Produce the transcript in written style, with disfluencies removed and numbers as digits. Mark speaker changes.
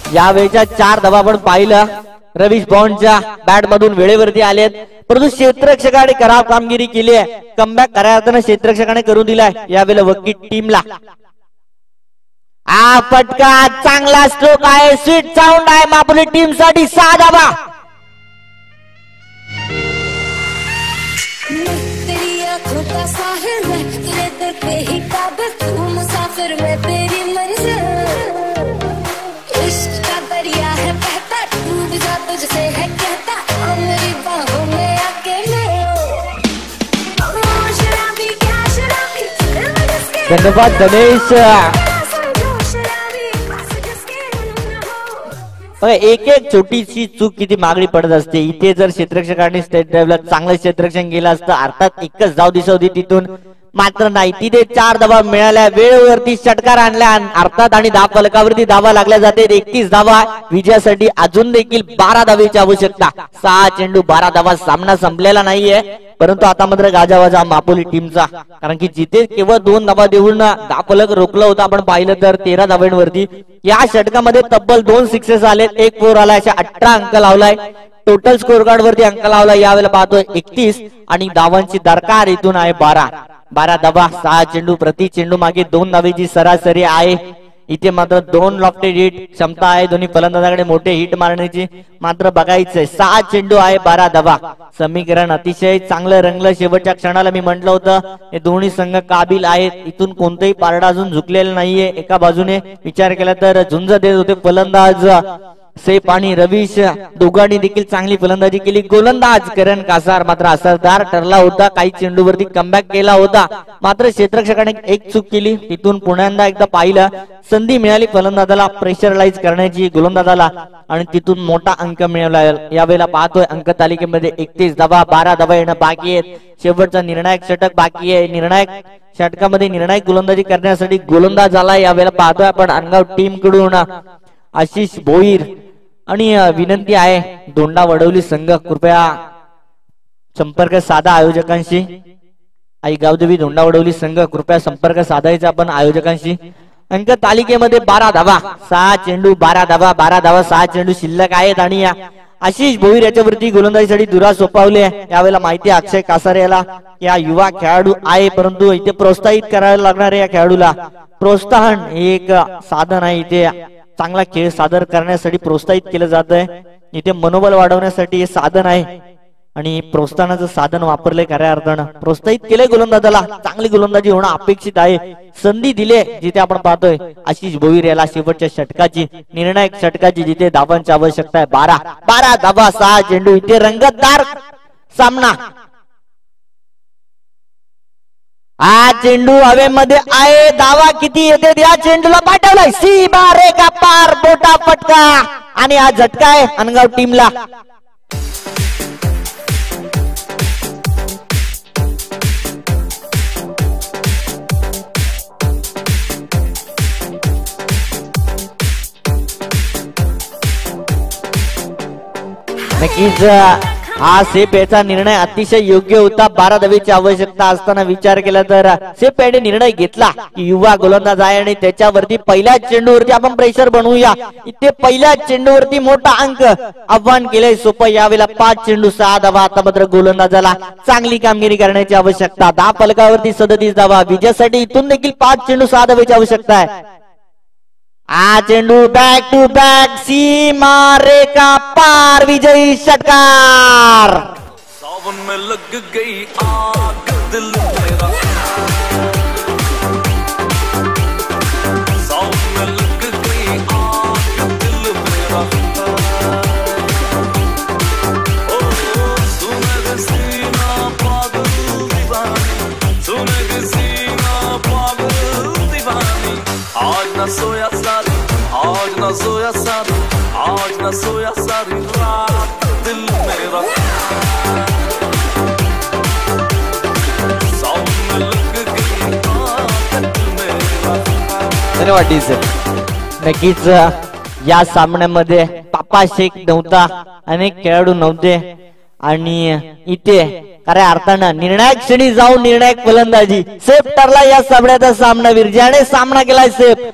Speaker 1: यावेळच्या 4 धावा आपण पाहिलं रवीश बॉन्डच्या बॅट मधून वेळेवरती आलेत, परंतु क्षेत्ररक्षकाने खराब कामगिरी केली आहे. कमबॅक खऱ्या अर्थाने क्षेत्ररक्षकाने करून दिलाय यावेळेला वक्की टीमला. फटका चांगला स्ट्रोक आहे, स्वीट साऊंड आहे मापुली टीम साठी. 6 धावा. धन्यवाद गणेश. एक छोटीशी चूक किती मागणी पडत असते. इथे जर क्षेत्ररक्षकांनी स्टेट ड्राईव्हला चांगलं क्षेत्ररक्षण केलं असतं अर्थात एकच धाव दिसत होती तिथून, मात्र नाही. तिथे 4 धावा मिळाल्या, वेळेवरती षटकार आणल्या अर्थात आणि धाव फलकावरती धावा लागल्या जाते. 31 धावा विजयासाठी अजून देखील 12 धावेची आवश्यकता. 6 चेंडू 12 धावा. सामना संपलेला नाहीये, परंतु आता मात्र गाजावाजा मापोली टीमचा, कारण की जिथे केवळ 2 धावा देऊन धाव फलक रोखलं होतं आपण पाहिलं तर 13 धावांवरती. या षटकामध्ये तब्बल 2 सिक्सेस आलेत, 1 फोर आलाय, अशा 18 अंक लावलाय. टोटल स्कोर कार्ड वरती अंक लावलाय यावेळेला पाहतोय 31 आणि धावांची दरकार इथून आहे 12 धावा. 6 चेंडू प्रति चेंडू मागे 2 धावेची सरासरी आहे. इथे मात्र 2 लॉफ्टेड हिट क्षमता आहे दोन्ही फलंदाजाकडे मोठे हिट मारण्याची, मात्र बघायचंय. 6 चेंडू आहे 12 धावा. समीकरण अतिशय चांगलं रंगलं. शेवटच्या क्षणाला मी म्हटलं होतं हे दोन्ही संघ काबिल आहेत, इथून कोणताही पारडा अजून झुकलेला नाहीये. एका बाजूने विचार केला तर झुंज देत होते फलंदाज सेफ आणि रवीश, दोघांनी देखील चांगली फलंदाजी केली. गोलंदाज करण कासार मात्र असरदार ठरला होता, काही चेंडूवरती कमबॅक केला होता, मात्र क्षेत्ररक्षकाने एक चूक केली. तिथून पुन्हा एकदा पाहिलं, संधी मिळाली फलंदाजाला प्रेशरलाइज करण्याची गोलंदाजाला आणि तिथून मोठा अंक मिळवला. यावेळेला पाहतोय अंक तालिकेमध्ये 31 धावा, 12 धावा येणं बाकी आहेत. शेवटचा निर्णायक षटक बाकी आहे. निर्णायक षटकामध्ये निर्णायक गोलंदाजी करण्यासाठी गोलंदाज आला. यावेळेला पाहतोय आपण अनगाव टीम कडून आशिष भोईर. आणि विनंती आहे दोंडा वडवली संघ कृपया संपर्क साधा आयोजकांशी. आई गावदेवी दोंडा वडवली संघ कृपया संपर्क साधायचा आपण आयोजकांशी. अंक तालिकेमध्ये 12 धावा, 6 चेंडू 12 धावा, 12 धावा 6 चेंडू शिल्लक आहेत. आणि आशिष भोईर याच्यावरती गोलंदाजीसाठी दुरा सोपावले. यावेळेला माहिती आहे अक्षय कासार याला या युवा खेळाडू आहे, परंतु इथे प्रोत्साहित करायला लागणार आहे. या खेळाडूला प्रोत्साहन हे एक साधन आहे. इथे चांगला खेळ सादर करण्यासाठी प्रोत्साहित केलं जात आहे. इथे मनोबल वाढवण्यासाठी हे साधन आहे आणि प्रोत्साहनाचं साधन वापरले खऱ्या अर्थानं. प्रोत्साहित केले गोलंदाजाला, चांगली गोलंदाजी होणं अपेक्षित आहे. संधी दिले जिथे आपण पाहतोय आशिष भोईर याला शेवटच्या षटकाची, निर्णायक षटकाची, जिथे धावांची आवश्यकता आहे. 12 धावा 6 चेंडू. इथे रंगतदार सामना. हा चेंडू हवेमध्ये आहे, धावा किती येते या चेंडूला पाठवलाय सीमा रेखा पार, मोठा फटका आणि हा झटका आहे अनगाव टीमला. नक्कीच हा सेफ याचा निर्णय अतिशय योग्य होता. 12 धावेची आवश्यकता असताना विचार केला तर सेफ याने निर्णय घेतला की युवा गोलंदाज आहे आणि त्याच्यावरती पहिल्याच चेंडूवरती आपण प्रेशर बनवूया. इथे पहिल्याच चेंडूवरती मोठा अंक आव्हान केलंय सोपं. यावेळेला 5 चेंडू 6 धावा. आता मात्र गोलंदाजाला चांगली कामगिरी करण्याची आवश्यकता. 10 फलकावरती 37 धावा. विजयासाठी इथून देखील 5 चेंडू 6 धावेची आवश्यकता आहे. हा चेंडू बॅक टू बॅक, सीमा रेखा पार, विजयी षटकार. सावन में लग गई आग दिल मेरा, सावन में लग गई आग दिल मेरा. ओ सुन सीना पागल दीवानी, सुन सीना पागल दीवानी. आज न सोया सारी, आज न सोया सारी, आज न सोया सारी रात दिल मेरा. धन्यवाद डीजे. नक्कीच या सामन्यामध्ये पापा शेख नव्हता, अनेक खेळाडू नव्हते आणि इथे खऱ्या अर्थानं निर्णायक क्षणी जाऊन निर्णायक फलंदाजी सेफ ठरला या सामन्याचा सामनावीर, ज्याने सामना केलाय सेफ